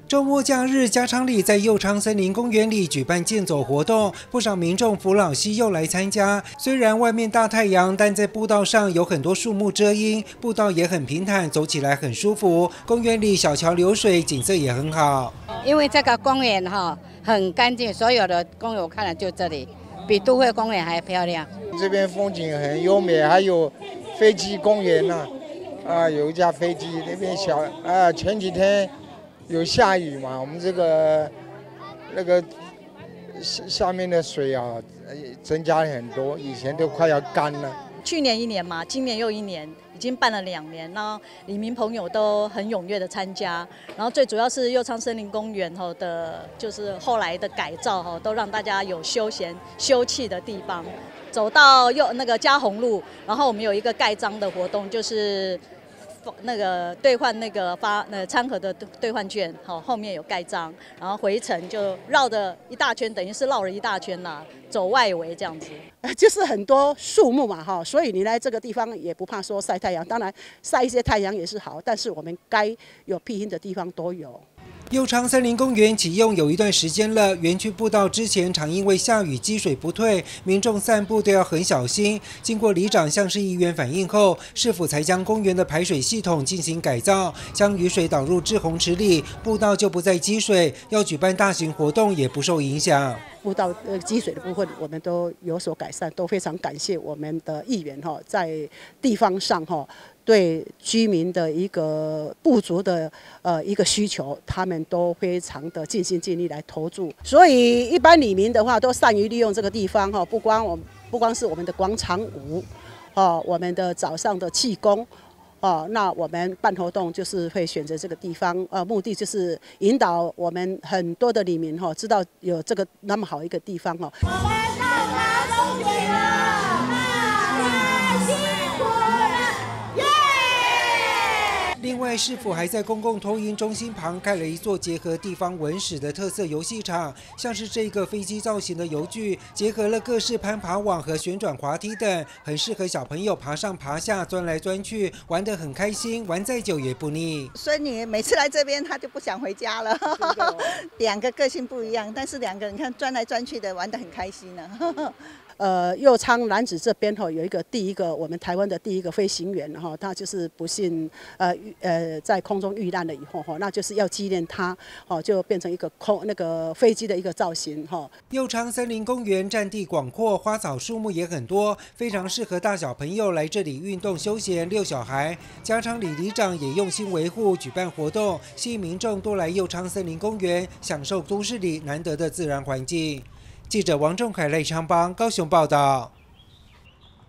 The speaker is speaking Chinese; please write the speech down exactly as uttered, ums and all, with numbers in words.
周末假日，加昌里在右昌森林公园里举办健走活动，不少民众扶老携幼来参加。虽然外面大太阳，但在步道上有很多树木遮阴，步道也很平坦，走起来很舒服。公园里小桥流水，景色也很好。 因为这个公园哈很干净，所有的公园我看了就这里，比都会公园还漂亮。 这边风景很优美，还有飞机公园呢、啊，啊，有一架飞机那边小啊，前几天。有下雨嘛？我们这个那个下下面的水啊，增加了很多，以前都快要干了。 去年一年嘛，今年又一年，已经办了两年，然后里民朋友都很踊跃的参加。然后最主要是右昌森林公园吼的，就是后来的改造吼，都让大家有休闲休憩的地方。走到右那个嘉宏路，然后我们有一个盖章的活动，就是。那个兑换那个发那餐盒的兑换券，好，后面有盖章，然后回程就绕着一大圈，等于是绕了一大圈啦，走外围这样子。 就是很多树木嘛，哈，所以你来这个地方也不怕说晒太阳，当然晒一些太阳也是好，但是我们该有庇荫的地方都有。 右昌森林公园启用有一段时间了，园区步道之前常因为下雨积水不退，民众散步都要很小心。经过里长向市议员反映后，市府才将公园的排水系统进行改造，将雨水导入滞洪池里，步道就不再积水，要举办大型活动也不受影响。 步道呃积水的部分，我们都有所改善，都非常感谢我们的议员哈，在地方上哈。对居民的一个不足的呃一个需求，他们都非常的尽心尽力来投注。所以一般里民的话，都善于利用这个地方哈，不光我不光是我们的广场舞，哦，我们的早上的气功。哦，那我们办活动就是会选择这个地方，呃，目的就是引导我们很多的里民哈，知道有这个那么好一个地方哈。我们到达终点了，太辛苦了，耶！ 另外，市府还在公共托运中心旁开了一座结合地方文史的特色游戏场，像是这个飞机造型的游具，结合了各式攀爬网和旋转滑梯等，很适合小朋友爬上爬下、钻来钻去，玩得很开心，玩再久也不腻。 孙女每次来这边，她就不想回家了。两个个性不一样，但是两个人看钻来钻去的，玩得很开心呢、啊。 呃，右昌南子这边哈有一个第一个我们台湾的第一个飞行员哈，他就是不幸呃呃在空中遇难了以后哈，那就是要纪念他哦，就变成一个空那个飞机的一个造型哈。 右昌森林公园占地广阔，花草树木也很多，非常适合大小朋友来这里运动休闲遛小孩。加昌里里长也用心维护，举办活动，吸引民众多来右昌森林公园，享受都市里难得的自然环境。记者王仲凯、赖昌邦高雄报道。